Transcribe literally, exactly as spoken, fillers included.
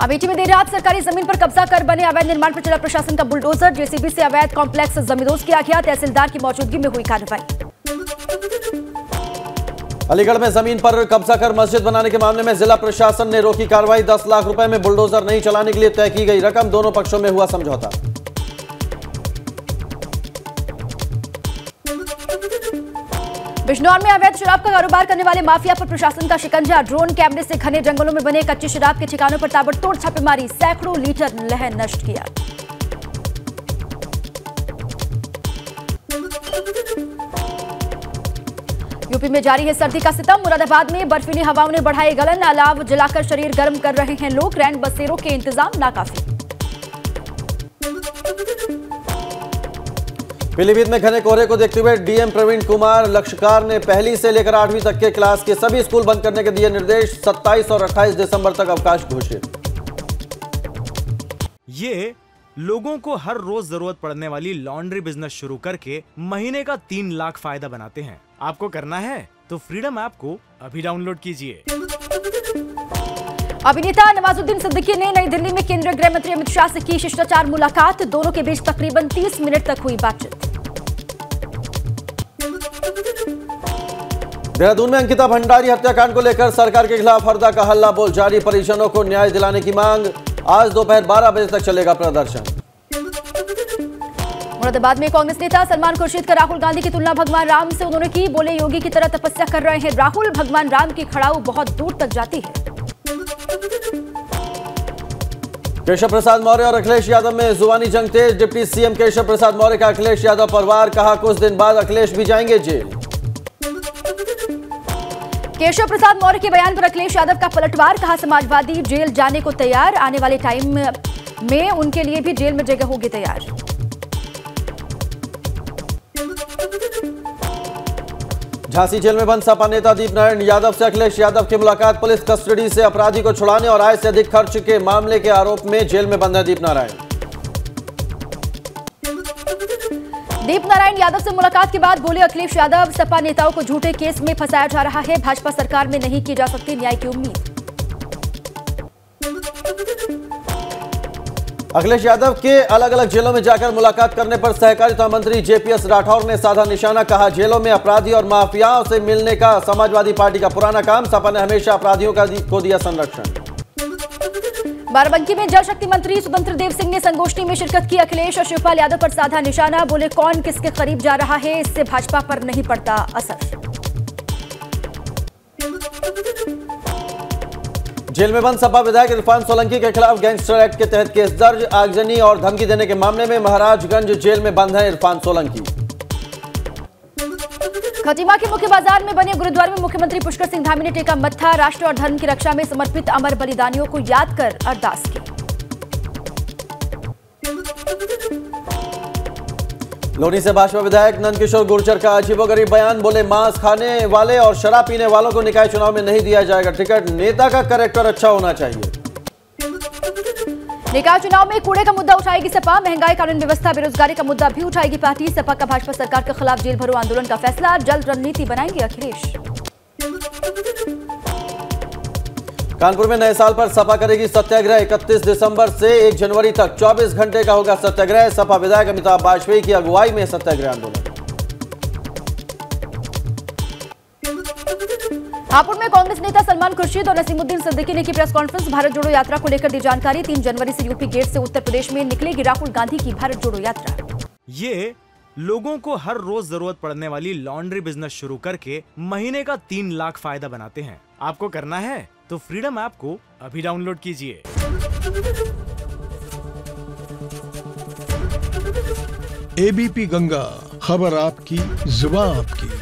अमेठी में देर रात सरकारी जमीन पर कब्जा कर बने अवैध निर्माण पर चला प्रशासन का बुलडोजर। जेसीबी से अवैध कॉम्प्लेक्स जमींदोज किया गया। तहसीलदार की मौजूदगी में हुई कार्रवाई। अलीगढ़ में जमीन पर कब्जा कर मस्जिद बनाने के मामले में जिला प्रशासन ने रोकी कार्रवाई। दस लाख रुपए में बुलडोजर नहीं चलाने के लिए तय की गई रकम। दोनों पक्षों में हुआ समझौता। बिजनौर में अवैध शराब का कारोबार करने वाले माफिया पर प्रशासन का शिकंजा। ड्रोन कैमरे से घने जंगलों में बने कच्ची शराब के ठिकानों पर ताबड़तोड़ छापेमारी। सैकड़ों लीटर लहर नष्ट किया। यूपी में जारी है सर्दी का सितम। मुरादाबाद में बर्फीली हवाओं ने बढ़ाई गलन। अलाव जलाकर शरीर गर्म कर रहे हैं लोग। रैन बसेरों के इंतजाम नाकाफी। पीलीभीत में घने कोहरे को देखते हुए डीएम प्रवीण कुमार लक्षकार ने पहली से लेकर आठवीं तक के क्लास के सभी स्कूल बंद करने के दिए निर्देश। सत्ताईस और अट्ठाईस दिसंबर तक अवकाश घोषित। ये लोगों को हर रोज जरूरत पड़ने वाली लॉन्ड्री बिजनेस शुरू करके महीने का तीन लाख फायदा बनाते हैं। आपको करना है तो फ्रीडम ऐप को अभी डाउनलोड कीजिए। अभिनेता नवाजुद्दीन सिद्दीकी ने नई दिल्ली में केंद्रीय गृह मंत्री अमित शाह से की शिष्टाचार मुलाकात। दोनों के बीच तकरीबन तीस मिनट तक हुई बातचीत। देहरादून में अंकिता भंडारी हत्याकांड को लेकर सरकार के खिलाफ हरदा का हल्ला बोल जारी। परिजनों को न्याय दिलाने की मांग। आज दोपहर बारह बजे तक चलेगा प्रदर्शन। मुरादाबाद में कांग्रेस नेता सलमान खुर्शीद का राहुल गांधी की तुलना भगवान राम से उन्होंने की। बोले योगी की तरह तपस्या कर रहे हैं राहुल। भगवान राम की खड़ाऊ बहुत दूर तक जाती है। केशव प्रसाद मौर्य और अखिलेश यादव में जुबानी जंग तेज। डिप्टी सीएम केशव प्रसाद मौर्य का अखिलेश यादव परिवार कहा कुछ दिन बाद अखिलेश भी जाएंगे जेल। केशव प्रसाद मौर्य के बयान पर अखिलेश यादव का पलटवार। कहा समाजवादी जेल जाने को तैयार। आने वाले टाइम में उनके लिए भी जेल में जगह होगी तैयार। झांसी जेल में बंद सपा नेता दीप नारायण यादव से अखिलेश यादव की मुलाकात। पुलिस कस्टडी से अपराधी को छुड़ाने और आय से अधिक खर्च के मामले के आरोप में जेल में बंद है दीप नारायण। दीप नारायण यादव से मुलाकात के बाद बोले अखिलेश यादव सपा नेताओं को झूठे केस में फंसाया जा रहा है। भाजपा सरकार में नहीं की जा सकती न्याय की उम्मीद। अखिलेश यादव के अलग अलग जेलों में जाकर मुलाकात करने पर सहकारिता मंत्री जेपीएस राठौर ने साधा निशाना। कहा जेलों में अपराधी और माफियाओं से मिलने का समाजवादी पार्टी का पुराना काम। सपा ने हमेशा अपराधियों का को दिया संरक्षण। बाराबंकी में जल शक्ति मंत्री स्वतंत्र देव सिंह ने संगोष्ठी में शिरकत की। अखिलेश और शिवपाल यादव पर साधा निशाना। बोले कौन किसके करीब जा रहा है इससे भाजपा पर नहीं पड़ता असर। जेल में बंद सपा विधायक इरफान सोलंकी के खिलाफ गैंगस्टर एक्ट के तहत केस दर्ज। आगजनी और धमकी देने के मामले में महाराजगंज जेल में बंद है इरफान सोलंकी। खटीमा के मुख्य बाजार में बने गुरुद्वारे में मुख्यमंत्री पुष्कर सिंह धामी ने टेका मत्था। राष्ट्र और धर्म की रक्षा में समर्पित अमर बलिदानियों को याद कर अरदास की। लोनी से भाजपा विधायक नंदकिशोर गुर्जर का अजीबोगरीब बयान। बोले मांस खाने वाले और शराब पीने वालों को निकाय चुनाव में नहीं दिया जाएगा टिकट। नेता का कैरेक्टर अच्छा होना चाहिए। निकाय चुनाव में कूड़े का मुद्दा उठाएगी सपा। महंगाई, कानून व्यवस्था, बेरोजगारी का मुद्दा भी उठाएगी पार्टी। सपा का भाजपा सरकार के खिलाफ जेल भरो आंदोलन का फैसला। जल्द रणनीति बनाएंगे अखिलेश। कानपुर में नए साल पर सपा करेगी सत्याग्रह। इकतीस दिसंबर से एक जनवरी तक चौबीस घंटे का होगा सत्याग्रह। सपा विधायक अमिताभ वाजपेयी की अगुवाई में सत्याग्रह आंदोलन। हापुड़ में कांग्रेस नेता सलमान खुर्शीद और नसीमुद्दीन सिद्दीकी ने की प्रेस कॉन्फ्रेंस। भारत जोड़ो यात्रा को लेकर दी जानकारी। तीन जनवरी से यूपी गेट से उत्तर प्रदेश में निकलेगी राहुल गांधी की भारत जोड़ो यात्रा। ये लोगों को हर रोज जरूरत पड़ने वाली लॉन्ड्री बिजनेस शुरू करके महीने का तीन लाख फायदा बनाते हैं। आपको करना है तो फ्रीडम ऐप को अभी डाउनलोड कीजिए। एबीपी गंगा, खबर आपकी, जुबान आपकी।